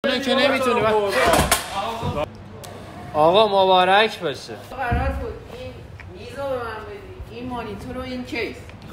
که نمیتونی. آقا مبارک باشه. قرار بود این میزو به من بدی، این مانیتور و این کیس.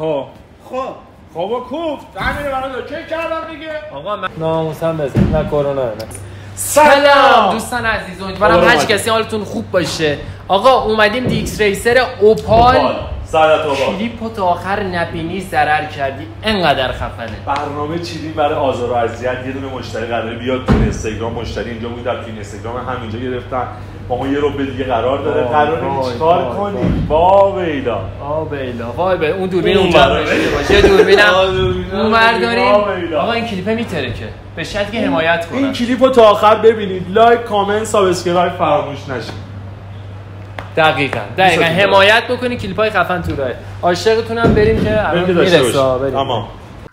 خب کوف همین برای چک کردم دیگه. آقا من ناموسم بزن نه کرونا نه. سلام دوستان عزیز، امیدوارم هر کسی حالتون خوب باشه. آقا اومدیم دیکس ریسر اوپال کلیپو تا آخر نبینی ضرر کردی، انقدر خفنه. برنامه چیدیم برای آزار و اذیت. یه دونه مشتری قراره بیاد تو اینستاگرام، مشتری اینجا بود در اینستاگرام همینجا گرفتن. با ما یه رو به دیگه قرار داره. قراره چیکار کنیم؟ بیلا وای اون دوربین اونجا باشه، دوربینم اونور داریم. آقا این کلیپ میترکه، به شرطی که حمایت کنن. این کلیپو تا آخر ببینید، لایک، کامنت، سابسکرایب فراموش نشه. دقیقاً حمایت بکنید، کلیپای خفن تو راه. عاشقتونم بریم که الان میرسه. تمام.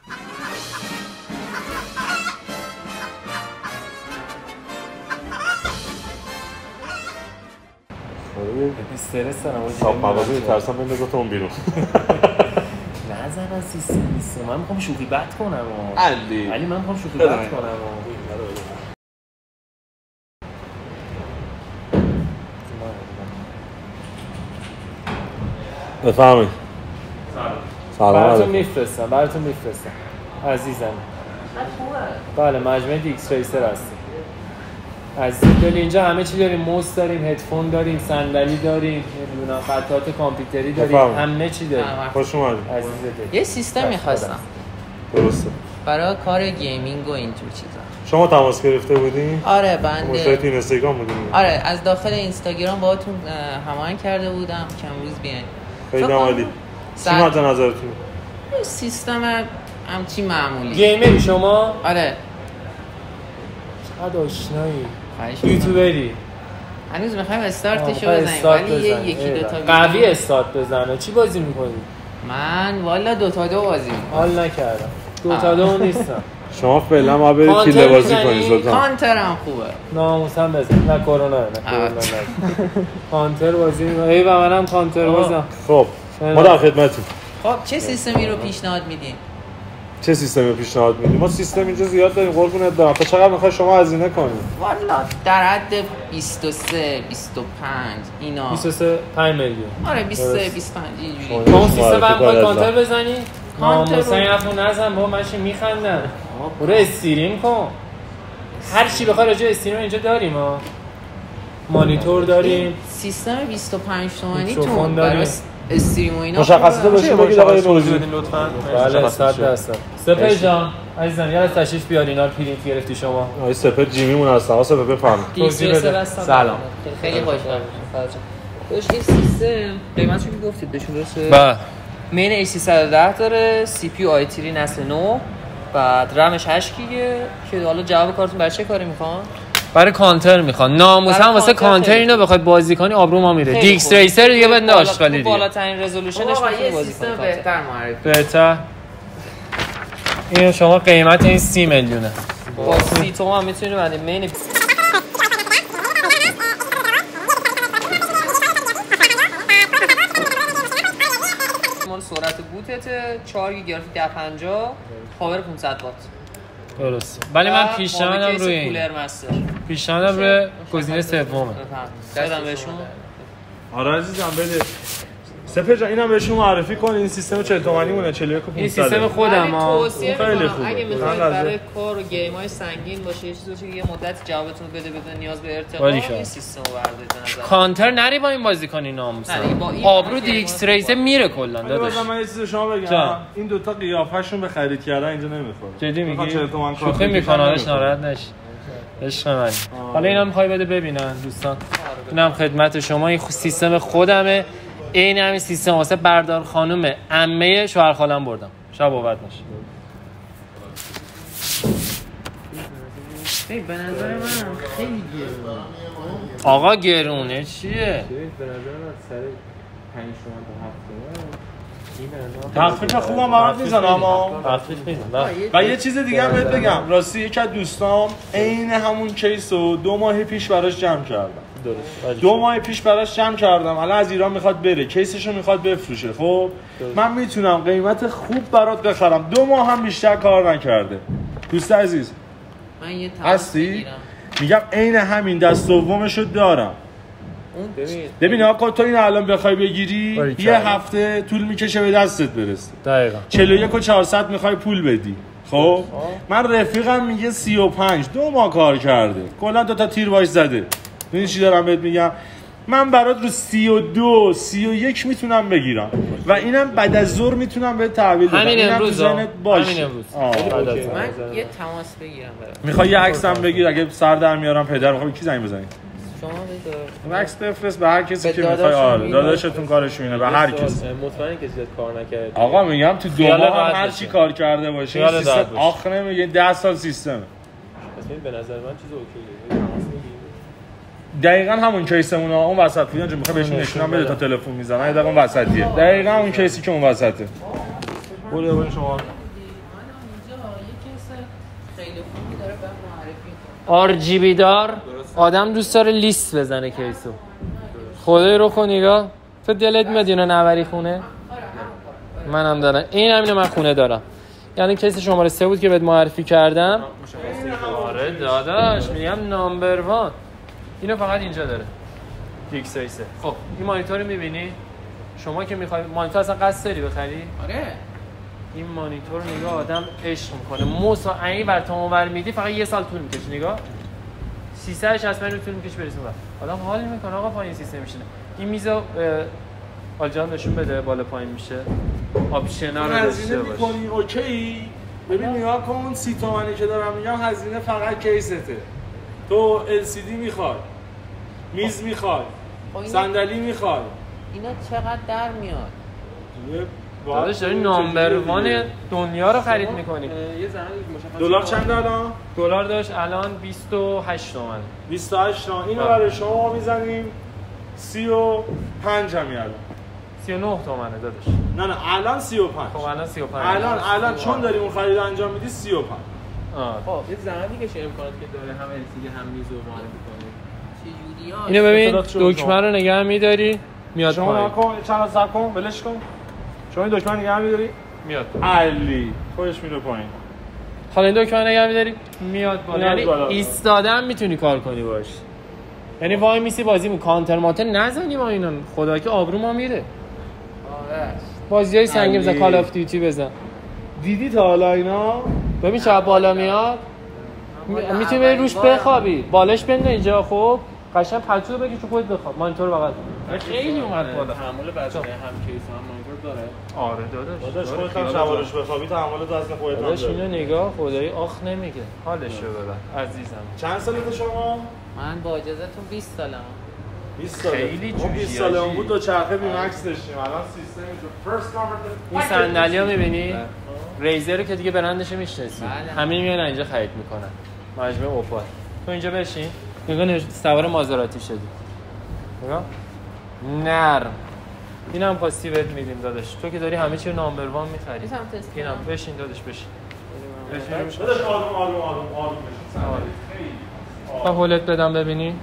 استرس دارم. صاحب مغازه میترسم بندازتون بیرون. نظر از سیستم نیست. من میخوام شوخی بد کنم. علی من میخوام شوخی بد کنم. بفهمید. سلام. براتون میفرستم عزیزم. بله مجموعه دیکس ریسر هستیم. عزیز دل اینجا همه چی داریم، موس داریم، هدفون داریم، صندلی داریم، نمیدونم خطات کامپیوتری داریم، همه چی داریم. خوش اومدید. عزیز دل یه سیستم می‌خواستم. درسته. برای کار گیمینگ و اینجور چیزا. شما تماس گرفته بودین؟ آره بنده. مشتری اینستاگرام بودین؟ آره از داخل اینستاگرام باهاتون هماهنگ کرده بودم چند روز بیاین. خیلی عالی. چی مد نظرتون؟ سیستم همچین معمولی. گیمری شما؟ آره. چقدر آشنایی. یوتیوبری. هنوز میخوایم استارتشو بزنیم ولی یکی دو تا قوی استارت بزنه. چی بازی میکنی؟ من والا 2 تا 2 بازی میکنم. حال نکردم. 2 تا 2 نیستم. شما فعلا ما برید کیل بازی کنید سلطان. کانترم خوبه. ناموسم بزن. نه کرونا نه. کانتر بازی میکنم. ای و منم کانتر بازم. خب ما در خدمتیم. خب چه سیستمی رو پیشنهاد میدین؟ چه سیستمی پیشنهاد میدیم؟ ما سیستم اینجا زیاد داریم قربونت برم. تا چقدر میخوای شما هزینه کنید؟ والا در حد 23 25 اینا. 23 5 میلیون. آره 23 25 اینجوری. ما سیستم برام کانتر بزنی؟ کانتر حرفو نزن با من میخندن. برو استریم کن. هر چی بخوای راجع استریم اینجا داریم ها. مانیتور داریم. سیستم 25 تومانی تو برای استریم و اینا مشخصات باشید بگید آقای نوروزی لطفاً. بله 100%. سپر جان عزیزم یاد تشریف بیار اینا پرینت گرفتی شما. آقای سپر جیمیمون هستن. سپر بفرمایید. سلام. خیلی خوشحالم. داشت این سیستم قیمتش رو گفتید بهشون درسته؟ بله. مین A310 داره، سی پی یو i3 نسل 9، بعد رمش 8 گیگه که حالا جواب کارتون برای چه کاری میخوان؟ برای کانتر میخوان. ناموسن واسه کانتر اینو بخوای بازی کنی آبرو ما میره. دیکس ریسر دیگه بند آشغالی دیگه. بالاترین رزولوشنش میتونی بازی کنی. بهتر معرفی. بهتر. این شما قیمت این 30 میلیونه. با 30 تومن میتونی بعد مین سرعت بوتت 4 گیگا 50 پاور 500 وات. درسته. ولی من پیشنهادم روی این. کولر مستر. پیشنهادم روی گزینه سومه. دادم بهشون. آره عزیزم بده. سپر جان اینم بهشون معرفی کن. این سیستم 40 تومانی مونه 41 و 500. این سیستم خودم ها. خیلی خوبه. اگه میخواید برای کار و گیم‌های سنگین باشه یه چیزی باشه که یه مدت جوابتون بده نیاز به ارتقا این سیستم رو بردارید به نظر. کانتر نری با این بازی کنی ناموسا. آبرو دیکس ریسر میره کلا داداش. من یه چیزی شما بگم. این دو تا قیافه‌شون به خرید کردن اینجا نمیخوره. جدی میگی؟ شوخی میکنه ازش ناراحت نشی. عشق من. حالا اینا میخوای بده ببینن دوستان. اینم خدمت شما. این سیستم خودمه. این همین سیستم واسه بردار خانم عمه شوهر خالم بردم. شب بابت نشه. به نظر من خیلی گرونه. آقا گرونه چیه؟ به نظر من سر 5 تومن تا 7 تومن تخفیف خوبم برات میزنم اما تخفیف میزنم. و یه چیز دیگه هم بهت بگم. راستی یکی از دوستام عین همون کیس رو 2 ماه پیش براش جمع کردم. درست. 2 ماه پیش براش جمع کردم. الان از ایران میخواد بره. کیسشو میخواد بفروشه. خب من میتونم قیمت خوب برات بخرم. 2 ماه هم بیشتر کار نکرده. دوست عزیز من یه هستی؟ میگم عین همین دست دومشو دارم. ببین آقا تو این الان بخوای بگیری یه هفته طول میکشه به دستت برسه. دقیقاً 41 و 400 میخوای پول بدی. خب من رفیقم میگه 35 2 ماه کار کرده کلا 2 تا تیر واش زده. این چی دارم بهت میگم؟ من برات رو 32 31 میتونم بگیرم و اینم بعد از ظهر میتونم بهت تحویل بدم. همین امروز همین امروز من یه تماس بگیرم برات. میخوای یه عکس هم بگیر اگه سر در میارم پدر میخوای کی زنگ بزنی؟ شما بده عکس بفرست به هر کسی که میخوای. آره داداشتون کارشون اینه به هر کسی. مطمئن کسی زیاد کار نکرده. آقا میگم تو 2 ماه هم هر چی کار کرده باشه این سیستم آخ نمیگه 10 سال سیستمه. به نظر من چیز اوکیه. دقیقاً همون کیسمونه اون وسط پویان جو میخوام بهشون نشونم بده تا تلفن میزنن. یه دقیقاً اون وسطیه. دقیقاً اون کیسی که اون وسطه. برو برو شما. RGB دار آدم دوست داره لیست بزنه کیسو. خدای رو کن نگاه. تو دلت میاد اینو نبری خونه؟ منم دارم. این همینو من خونه دارم. یعنی کیس شماره 3 بود که بهت معرفی کردم. آره داداش میگم نامبر 1. اینو فقط اینجا داره. X3. خب این مانیتور رو می‌بینی؟ شما که می‌خوای مانیتور اصلا قصد داری بخری؟ آره. این مانیتور رو نگاه آدم عشق میکنه. موسا این بر تا اونور میدی فقط یه سال طول میکشه. نگاه 360 میلیون طول میکشه برسه اون. آدم حال میکنه آقا پایین سیستم میشینه. این میزا آلجان نشون بده بالا پایین میشه. آپشنا رو داشته باشه. اوکی. ببین نگاه کن 30 تومانی که دارم میگم هزینه فقط کیسته. تو LCD میخوای. میز میخوای. صندلی میخوای. اینا چقدر در میاد؟ داداش داری نامبر 1 دنیا رو خرید میکنی. یه زمانی مشخص دلار چند الان؟ دلار داشت الان 28 تومن. 28 تومن. اینو برای شما میزنیم 35 همین الان. 39 تومنه داداش. نه الان 35. خب الان 35. الان چون داری اون خرید انجام میدی 35. خب یه زمانی که امکانات که داره هم LCD هم میز رو معرفی کنه. چجوریه؟ اینو ببین دکمه رو نگه می‌داری میاد شما پایین. نکن چند صبر کن ولش کن. شما این دکمه نگه می‌داری میاد علی خودش میره پایین. حالا این دکمه نگه می‌داری میاد بالا. یعنی ایستادن میتونی کار کنی باش. یعنی وای میسی بازی می کانتر ماتر نزنی با اینا خدا که آبرو ما میره. آره. بازیای سنگین بزن کال آف دیوتی بزن. دیدی تا حالا اینا؟ ببین چه بالا میاد. میتونی بری روش بخوابی. بالش بنده اینجا خب قشنگ پلتو بگی تو خودت بخواب. مانیتور بغل. خیلی اومد بالا. تحمل وزنه هم کیس هم مانیتور داره. آره داداش خودت هم شوارش بخوابی تحمل وزن خودت هم داداش داره. اینو نگاه خدایی آخ نمیگه. حالشو ببر عزیزم. چند سالته شما؟ من با اجازهتون 20 سالم. 20 ساله. خیلی اون 20 سالمون بود دو چرخه بی مکس داشتیم. الان سیستم فرست این صندلی‌ها می‌بینی؟ ریزر رو که دیگه برندش میشناسی. بله. همه میان اینجا خرید میکنن. مجموعه اوپال. تو اینجا بشین. نگاه سوار مازراتی شدی. نگاه. نرم. اینم پاسی بهت میدیم داداش. تو که داری همه چی رو نامبر 1 می‌خری. اینم بشین داداش بشین. داداش آروم بشین. من هولت بدم ببینی.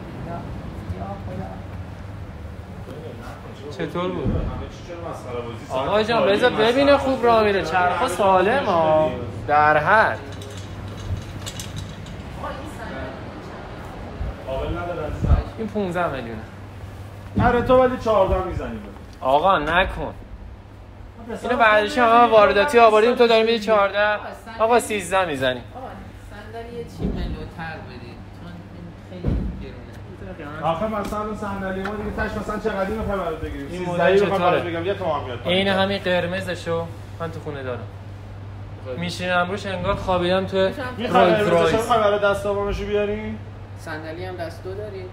چطور بود؟ آقا جان بذار ببینه خوب راه میره. چرخا سالم ها. در حد. این 15 میلیونه. آره تو ولی 14 میزنیم. آقا نکن. اینو بعدش هم وارداتی آوردیم تو داری میدی 14. آقا 13 میزنی. صندلی چی ملوتر بدید چون این خیلی گرونه. آخه مثلا اون صندلی ما دیگه تاش مثلا چقدر میخوای برات بگیریم؟ این 13 مدل بخوام چطوره؟ برات بگم یه تومن میاد. این همین قرمزشو من تو خونه دارم. میشینم روش انگار خوابیدم تو رولز رایس. میخوای برای دست دومشو بیاریم؟ صندلی هم دست دو دارید؟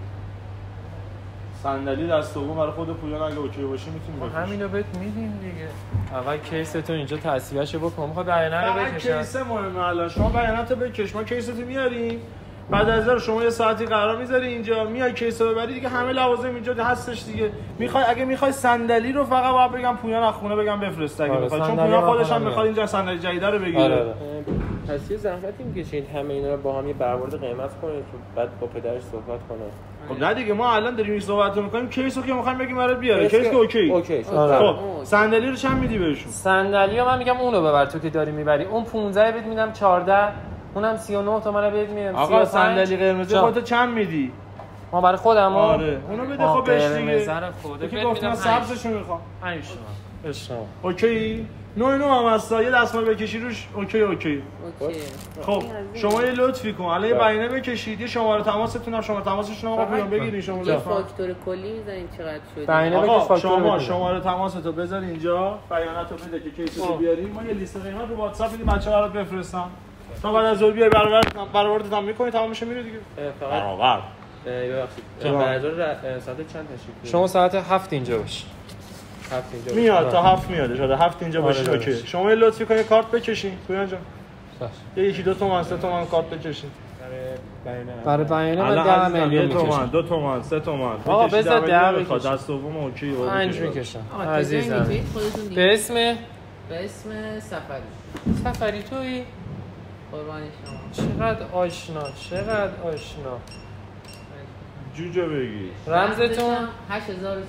صندلی دست دوم برای خود پویان اگه اوکی باشه میتونیم بفروشیم. همینو بهت میدیم دیگه. اول کیستو اینجا تصفیهشو بکن. میخواد بیانه رو بکشم. کیس مهمه الان. شما بیاناتو بکش ما کیستو میاریم. بعد از اون شما یه ساعتی قرار میذاری اینجا میای کیسو ببری دیگه همه لوازم اینجا هستش دیگه. اگه میخوای صندلی رو فقط باید بگم پویان از خونه بگم بفرست اگه میخوای چون پویان خودش هم میخواد اینجا صندلی جدید رو بگیره. آره. پس یه زحمتی میکشید همه اینا رو با هم یه برآورد قیمت کنید بعد با پدرش صحبت کنه. خب نه دیگه ما الان داریم این صحبت می‌کنیم کیسو که می‌خوایم بگیم برات بیاره. کیس که اوکی. خب صندلی رو چند میدی بهشون؟ صندلی من میگم اونو ببر تو که داری میبری. اون 15 بهت میدم 14. اونم 39 تومن بهت میدم. آقا صندلی قرمز خودت چند میدی؟ ما برای خودم. آره اونو بده خب بهش دیگه. که گفتم سبزشو میخوام. 5 تومن. اوکی. 99 هم هستا یه دستمال بکشی روش. اوکی. خب شما یه لطفی کن الان یه بیانیه بکشید، یه شماره تماستون هم شماره تماسشون هم بیان بگیرین شما یه فاکتور کلی میزنین چقدر شد. بیانیه بکش فاکتور. شما شماره تماستو بذار اینجا، بیاناتو بده که کیسو بیاریم، ما یه لیست قیمت رو واتساپ میدیم بچه‌ها برات بفرستم. تا بعد از ظهر بیای برآوردت هم می‌کنی تمام میشه میره دیگه. فقط برآورد. ببخشید. برنامه ساعت چند تشریف؟ شما ساعت 7 اینجا باش. 7 اینجا میاد تا 7 میاد. شده 7 اینجا باشید. اوکی. شما یه لطفی کنید کارت بکشین. پویان جان. یه 1 2 تومن 3 تومن کارت بکشین. برای بیانیه من 10 میلیون میکشم. 2 تومن 3 تومن. آقا بذار 10 بکش. دست دوم اوکی. 5 میکشم. عزیزم. به اسم سفری تویی؟ قربان شما. چقدر آشنا. جوجه بگی. رمزتون 8004.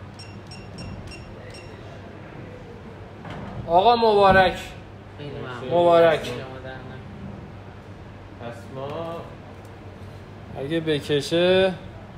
آقا مبارک. خیلی ممنون. مبارک. پس ما اگه بکشه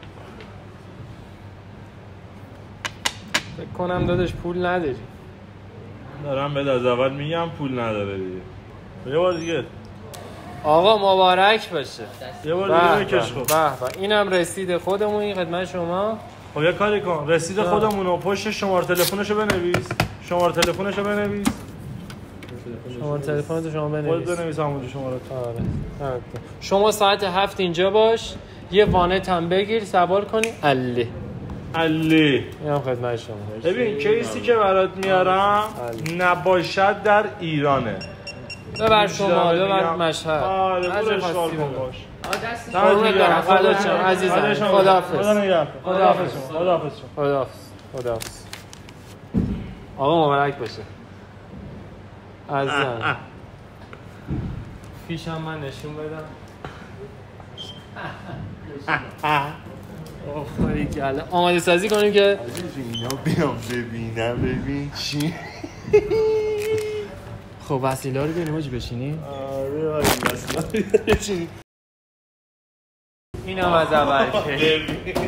فکر کنم داداش پول نداری. دارم بهت از اول میگم پول نداره دیگه. یه بار دیگه. آقا مبارک باشه. یه بار دیگه بکش خب. به اینم رسید خودمون این خدمت شما. خب یه کاری کن رسید خودمونو پشت شماره تلفنشو بنویس. شماره تلفنتو شما بنویس خودت بنویس همونجا شماره. آره. شما ساعت 7 اینجا باش. یه وانت هم بگیر سوار کنی. علی اینم خدمت شما. ببین کیسی که برات میارم نباشد در ایرانه. ببر شما ببر مشهد. آره برو اشغال کن باش. عزیزم خداحافظ. آقا مبارک باشه. عزیزم فیشم من نشون بدم. آماده سازی کنیم که اینا بیام ببین چی. خب وسیله رو بیاریم آجی بشینیم. آره وسیله اینم از اول که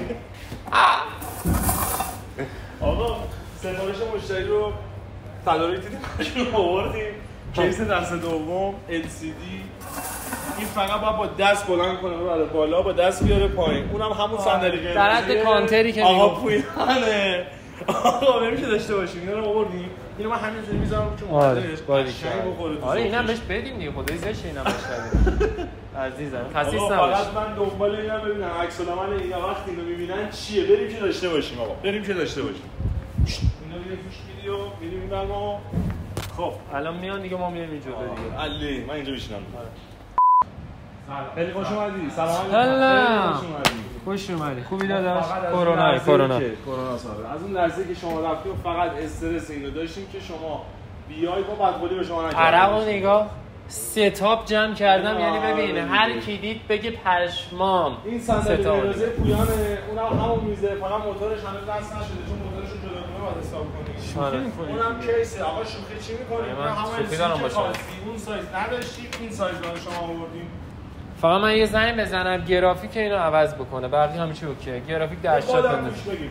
آقا سفارش مشتری رو تدارک دیدیم خودشون آوردیم. کیس دست دوم LCD این فقط باید با دست بلند کنه ببره بالا با دست بیاره پایین. اونم همون صندلی قرمزیه در حد کانتری که آقا پویانه. آقا نمیشه داشته باشیم اینا رو آوردیم. اینو من همینجوری میذارم چون آره بخوره. آره اینم بهش بدیم دیگه خدای زش اینم بهش بدیم. عزیزم خسیس نباش. فقط من دنبال اینا ببینم عکس العمل اینا وقتی اینو میبینن چیه. بریم که داشته باشیم آقا. اینو ببینیم توش ویدیو میریم این برنامه. خب الان میان دیگه ما میایم اینجا دیگه. علی من اینجا میشینم. خیلی خوش اومدی. سلام علیکم. خوش اومدی. خوبی داداش؟ کرونا سال. از اون لحظه که شما رفتی و فقط استرس اینو داشتیم که شما بیای با بدقولی به شما نگاه. عرقو نگاه. ستاپ جمع کردم یعنی ببین هر کی دید بگه پشمام. این صندلی قرمز پویانه. اونم همون میزه فقط موتورش هنوز دست نشده چون موتورشون جلوتونه باید استاپ کنی. اونم کیسه. آقا شوخی چی می‌کنی؟ من شوخی دارم باشه. اون سایز نداشتیم این سایز داره شما آوردیم. فقط من یه زنگ بزنم گرافیک اینو عوض بکنه. بقیه همه چی اوکیه. گرافیک 80 بده.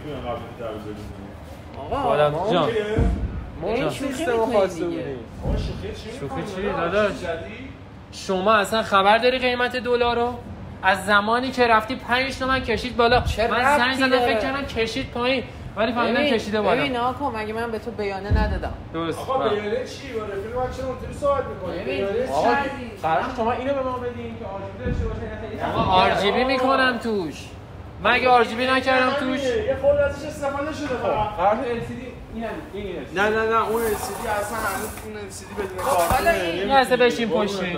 آقا ما جان ما این سیستم خواسته بودیم. شوخی چی داداش؟ شما اصلا خبر داری قیمت دلار رو؟ از زمانی که رفتی 5 تومن کشید بالا. من زنگ زدم فکر کردم کشید پایین ولی فهمیدم کشیده بالا. ببین آقا مگه من به تو بیانیه ندادم؟ درست. آقا بیانیه چی؟ با رفیق من چرا اونطوری صحبت می‌کنی؟ ببین آقا قرار شما اینو به ما بدین که آرژیبی داشته باشه. آقا آرژیبی میکنم توش. مگه آرژیبی نکردم توش؟ یه خورده ازش استفاده شده فقط. قرار LCD این نه اون LCD اصلا هنوز اون LCD بدون کارت. یه لحظه بشین پشتش.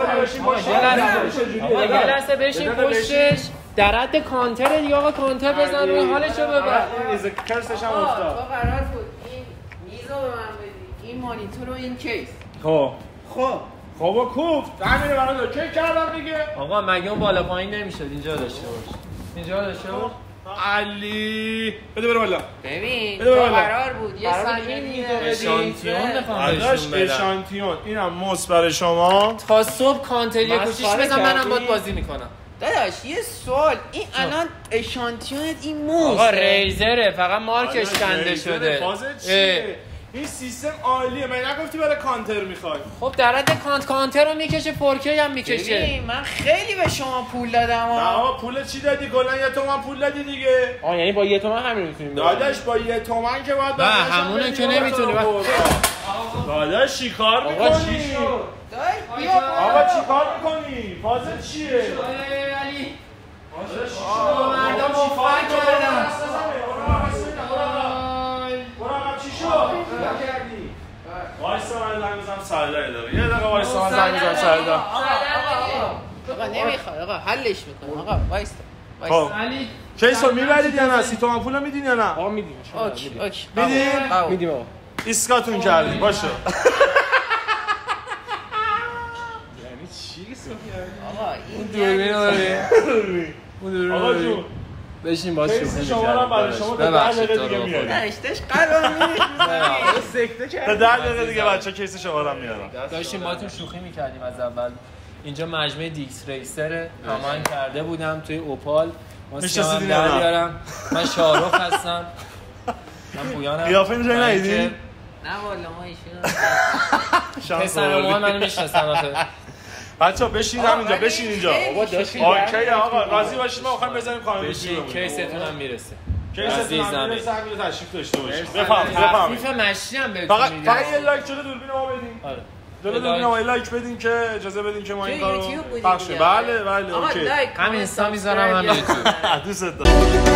یه لحظه بشین پشتش. در حد کانتر دیگه آقا کانتر بزن روی حالشو ببر. این کرسش هم افتاد. تو قرار بود این میزو به من بدی. این مانیتور و این کیس. خب کوفت همینه برای کی کردم دیگه. آقا مگه اون بالا پایین نمیشد اینجا داشته باش. اینجا داشته باش. علی بده بره بالا. ببین بده تو بالا. قرار بود یه ثانیه اشانتیون بخوام ازش بهشون بدم. اشانتیون. اینم موس برای شما. تا صبح کانتری کوچیش مسخره بزن منم کردی؟ باید بازی میکنم. داداش یه سوال این الان اشانتیونت این موس آقا ریزره فقط مارکش آره، کنده ریزر شده. فازت اه. چیه؟ این سیستم عالیه. من نگفتی برای کانتر میخوای؟ خب در حد کانتر رو میکشه 4K هم میکشه. ببین من خیلی به شما پول دادم نه آقا پول چی دادی؟ کلا 1 تومن پول دادی دیگه. آه یعنی با 1 تومن همین میتونیم داداش با 1 تومن که باید نه همونه که نمیتونی. داداش چیکار میکنی؟ آقا چی شد؟ بیا آقا چیکار میکنی؟ فازت چیه؟ علی مردم موفق کردن. برو چی شد؟ وایسا من زنگ بزنم سرداری داره. یه دقیقه وایسا من زنگ بزنم سرداری. آقا نمیخواد آقا حلش میکنم آقا وایستا خب علی کیسو میبرید یا نه؟ 30 تومن پولو میدین یا نه؟ آقا میدیم اوکی میدین؟ میدیم آقا. ایسکاتون کردیم باشه. یعنی چی آقا این دوربین رو آقا جون بشین باش کیس شما رو برای شما تا 10 دقیقه دیگه میارم. اشتش قرار سکته کرد. تا 10 دقیقه دیگه بچا کیس شما رو میارم. داشتیم باهاتون شوخی میکردیم از اول. اینجا مجموعه دیکس ریسره. کامنت کرده بودم توی اوپال. میشناسیدین یا نه؟ بیارم. من شاهرخ هستم. من پویانم. قیافه اینجا ندیدی؟ نه والا ما ایشون شانس پسر ما آوردی. منو میشناسن آخه. بچا بشین همینجا بشین اینجا. بابا داشتیم اوکی آقا راضی باشید ما می‌خوایم بزنیم کانال بشین کیستون هم میرسه. کیستون عزیزم. هم میرسه همین تشریف داشته باشید. بفهم تخفیف مشی هم بهتون فقط میدیم. یه لایک جلو دوربین ما بدین. آره. جلو دوربین ما لایک بدین که اجازه بدین که ما این کارو یوتیوب بودی پخش دیگه. بله بله آقا اوکی. لایک همین اینستا میذارم هم یوتیوب. دوست دارم.